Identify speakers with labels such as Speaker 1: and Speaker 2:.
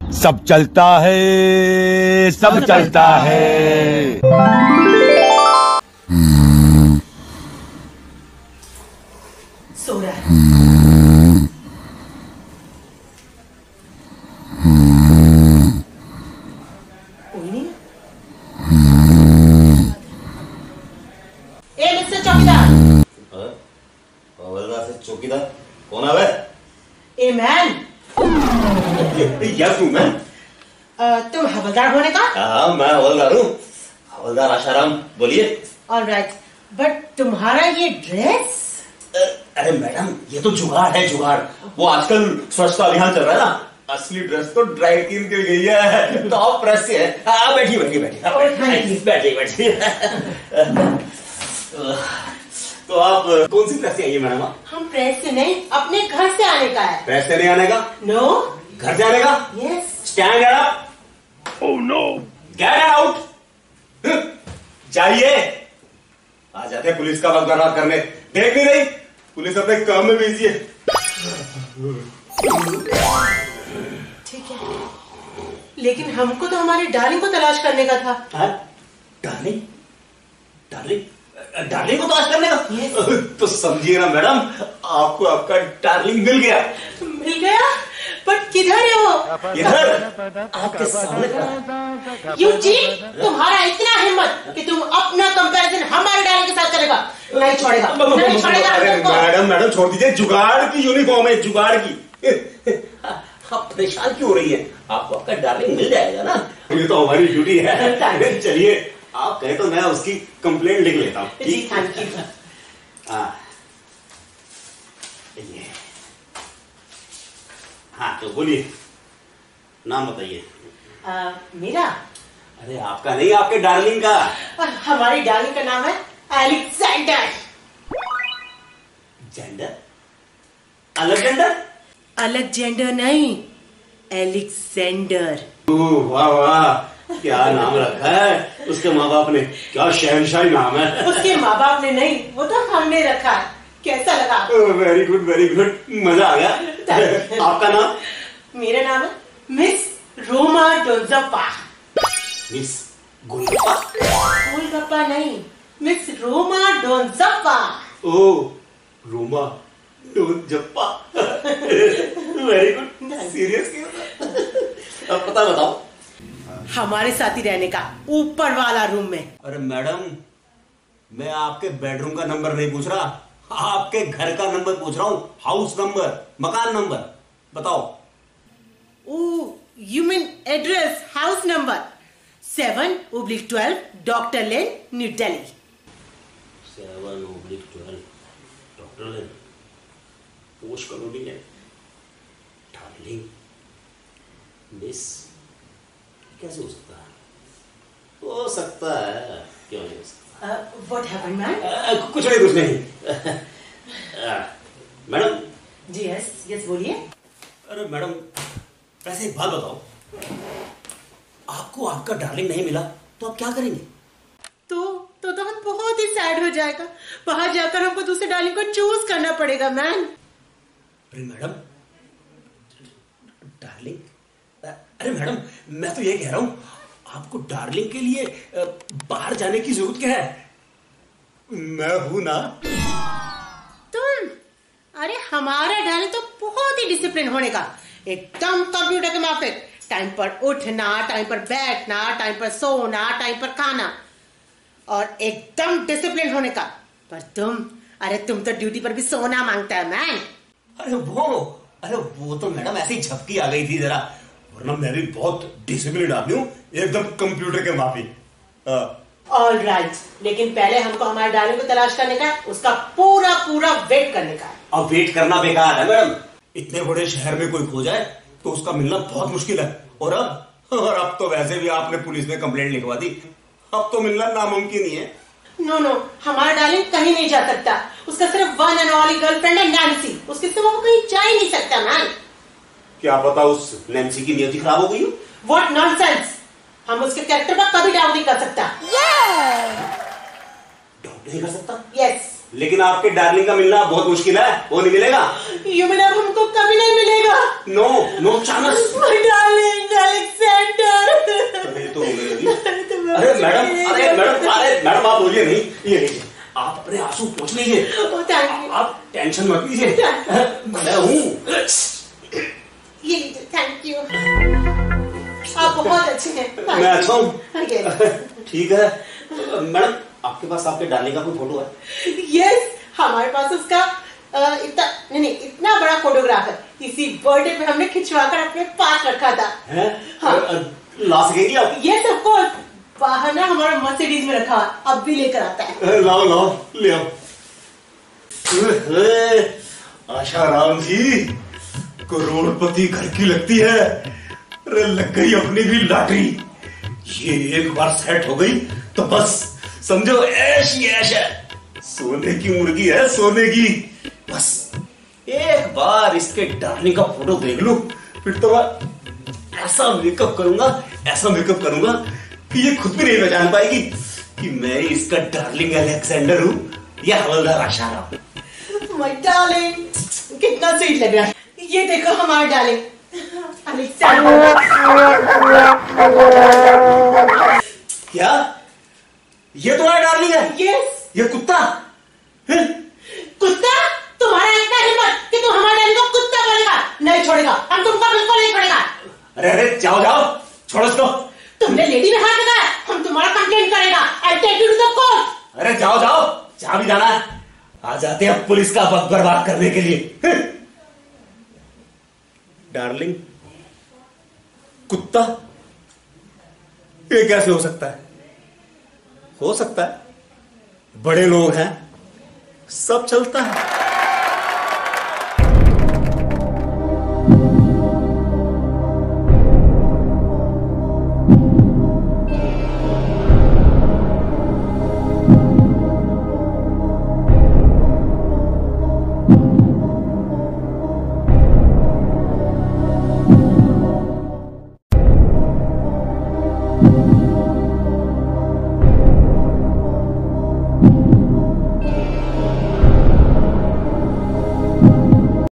Speaker 1: सब चलता है, सब चलता है।
Speaker 2: सो रहा है। कोई नहीं। ए मिस्टर चौकीदार।
Speaker 3: हवलदार से चौकीदार कौन आवे?
Speaker 2: A man.
Speaker 3: यस हूँ मैं।
Speaker 2: तुम हवलदार होने का?
Speaker 3: हाँ मैं हवलदार हूँ, हवलदार आशाराम। बोलिए।
Speaker 2: ऑलराइट, बट तुम्हारा ये ड्रेस?
Speaker 3: अरे मैडम ये तो जुगाड़ है, जुगाड़। वो आजकल स्वच्छता अभियान चल रहा है ना, असली ड्रेस तो ड्राई क्लीन के गई है, तो आप प्रेस से है। बैठिए बैठिए बैठिए बैठिए बैठिए। तो आप कौन सी प्रेस से आई है मैडम?
Speaker 2: हम प्रेस से नहीं, अपने घर से आने का है।
Speaker 3: प्रेस से नहीं आने का?
Speaker 2: नो।
Speaker 3: घर से आने का?
Speaker 2: Yes.
Speaker 3: Stand up. Oh no. Get out. जाइए। आ जाते हैं पुलिस का वक्त बर्बाद करने। देख नहीं रही पुलिस अपने काम में बिजी है।
Speaker 2: ठीक है, लेकिन हमको तो हमारी डार्लिंग को तलाश करने का था।
Speaker 3: डार्लिंग? डार्लिंग? डार्लिंग को तलाश करने का? तो समझिए ना मैडम, आपको आपका डार्लिंग मिल गया।
Speaker 2: मिल गया? बट किधर है वो?
Speaker 3: इधर आपके सामने।
Speaker 2: You cheat! तुम्हारा इतना हिम्मत कि तुम अपना कंपैरिजन हमारे डार्लिंग के साथ करेगा? नहीं छोड़ेगा, नहीं छोड़ेगा।
Speaker 3: अरे मैडम मैडम छोड़ दीजिए, जुगाड़ की यूनिफॉर्म है, जुगाड़ की। आप परेशान क्यों हो रही है? आपको आपका डार्लिंग मिल जाएगा ना, ये तो हमारी ड्यूटी है। चलिए आप कहे तो मैं उसकी कंप्लेंट लिख लेता हूँ।
Speaker 2: जी थैंक यू।
Speaker 3: हाँ तो बोलिए, नाम बताइए।
Speaker 2: मेरा?
Speaker 3: अरे आपका नहीं, आपके डार्लिंग का।
Speaker 2: हमारी डार्लिंग का नाम है अलेक्जेंडर।
Speaker 3: जेंडर? अलेक्जेंडर?
Speaker 2: अलेक्जेंडर नहीं, एलेक्जेंडर।
Speaker 3: वाह वाह, क्या नाम रखा है उसके माँ बाप ने, क्या शहंशाही नाम है।
Speaker 2: उसके माँ बाप ने नहीं, वो तो हमने रखा है। कैसा लगा?
Speaker 3: वेरी गुड वेरी गुड, मजा आ गया। आपका नाम?
Speaker 2: मेरा नाम है मिस रोमा डोंजप्पा।
Speaker 3: मिस गोलगप्पा?
Speaker 2: गोलगप्पा नहीं, Miss Roma Donjappa.
Speaker 3: Oh Roma Donjappa. Very good, serious क्यों? अब पता बताओ।
Speaker 2: हमारे साथ ही रहने का, ऊपर वाला रूम में।
Speaker 3: अरे मैडम मैं आपके बेडरूम का नंबर नहीं पूछ रहा, आपके घर का नंबर पूछ रहा हूँ। हाउस नंबर, मकान नंबर बताओ।
Speaker 2: Oh, you mean address, house number 7/12 doctor lane, New Delhi.
Speaker 3: 7/12 doctor lane, posh colony है। डार्लिंग मिस, कैसे हो सकता है? हो सकता है, क्यों नहीं हो सकता?
Speaker 2: What happened ma'am?
Speaker 3: कुछ नहीं। मैडम।
Speaker 2: जी यस यस बोलिए।
Speaker 3: अरे मैडम वैसे एक बात बताओ, आपको आपका डार्लिंग नहीं मिला तो आप क्या करेंगे?
Speaker 2: तो हम बहुत ही सैड हो जाएगा। बाहर जाकर हमको दूसरे डार्लिंग को चूज करना पड़ेगा मैम।
Speaker 3: अरे मैडम डार्लिंग, अरे मैडम मैं तो ये कह रहा हूं, आपको डार्लिंग के लिए बाहर जाने की जरूरत क्या है? मैं हूं ना।
Speaker 2: तुम? अरे हमारा डार्लिंग तो बहुत ही डिसिप्लिन होने का, एकदम कंप्यूटर के माफिक। टाइम पर उठना, टाइम पर बैठना, टाइम पर सोना, टाइम पर खाना, और एकदम डिसिप्लिन होने का। पर तुम तो ड्यूटी पर भी सोना मांगता है मैन।
Speaker 3: अरे वो तो मैडम ऐसी झपकी आ गई थी जरा, वरना मैं भी बहुत डिसिप्लिन आदमी हूँ, एकदम कंप्यूटर के माफिक।
Speaker 2: ऑल राइट, लेकिन पहले हमको हमारे डार्लिंग को तलाश करने का, उसका पूरा वेट करने का है।
Speaker 3: अब वेट करना बेकार है मैडम, इतने बड़े शहर में कोई खो जाए तो उसका मिलना बहुत मुश्किल है। और अब तो वैसे भी आपने पुलिस में कंप्लेंट लिखवा दी, अब तो मिलना नामुमकिन ही है।
Speaker 2: नो, हमारा डार्लिंग कहीं नहीं जा सकता। उसका सिर्फ वन एंड ओनली गर्लफ्रेंड है नैन्सी, उसके सिवा वो कहीं जा ही नहीं सकता मैन।
Speaker 3: क्या पता उस नैन्सी की नियति खराब हो गई हो?
Speaker 2: व्हाट नॉनसेंस, हम उसके कैरेक्टर पर कभी डाउट नहीं कर सकता।
Speaker 3: डाउट नहीं कर सकता?
Speaker 2: यस।
Speaker 3: लेकिन आपके डार्लिंग का मिलना बहुत मुश्किल है, वो नहीं मिलेगा।
Speaker 2: यू मीन अब हमको कभी नहीं मिलेगा?
Speaker 3: No chance.
Speaker 2: My darling.
Speaker 3: ये नहीं, ये लीजिए, आप अपने आंसू पोंछ लीजिए।
Speaker 2: Thank you.
Speaker 3: आप टेंशन मत लीजिए, मैं हूँ।
Speaker 2: ये लीजिए, थैंक यू। आप बहुत अच्छे हैं।
Speaker 3: मैं अच्छा हूँ।
Speaker 2: Yes.
Speaker 3: ठीक है मैडम, आपके पास आपके डार्लिंग का कोई फोटो है?
Speaker 2: यस, हमारे पास उसका इतना बड़ा फोटोग्राफ है। इसी बर्थडे पे हमने खिंचवा कर अपने पास रखा था।
Speaker 3: हैं?
Speaker 2: हाँ।
Speaker 3: ला सकेगी आप?
Speaker 2: यस ऑफ कोर्स, बाहर ना हमारा मर्सिडीज में रखा है, अब भी लेकर आता है।
Speaker 3: लाओ लाओ ले आओ। आशा राम जी करोड़पति घर की लगती है। अरे लग गई अपनी भी लॉटरी। ये एक बार सेट हो गई तो बस समझो ऐश ही ऐश है। सोने की मुर्गी है, सोने की। बस एक बार इसके डार्लिंग का फोटो देख लूं, फिर तो मैं ऐसा मेकअप करूंगा, ऐसा मेकअप करूंगा कि ये खुद भी नहीं पहचान पाएगी कि मैं इसका डार्लिंग अलेक्जेंडर हूं या हवलदार आशा राम।
Speaker 2: माय डार्लिंग, कितना स्वीट लग रहा है। ये देखो हमारा डार्लिंग अलेक्जेंडर।
Speaker 3: क्या ये तुम्हारा डार्लिंग है?
Speaker 2: यस।
Speaker 3: ये कुत्ता है?
Speaker 2: कुत्ता? तुम्हारा इतना हिम्मत कि तुम हमारे डार्लिंग को कुत्ता बोलेगा? नहीं छोड़ेगा, हम तुमको बिल्कुल नहीं छोड़ेगा।
Speaker 3: अरे अरे जाओ जाओ, छोड़ो इसको।
Speaker 2: तुमने लेडी में हाथ लगाया, हम तुम्हारा कंप्लेंट करेगा। I'll take you to the court।
Speaker 3: अरे जाओ जाओ, जहां भी जाना है आ जाते हैं पुलिस का वक्त बर्बाद करने के लिए। डार्लिंग कुत्ता, ये कैसे हो सकता है? हो सकता है, बड़े लोग हैं, सब चलता है।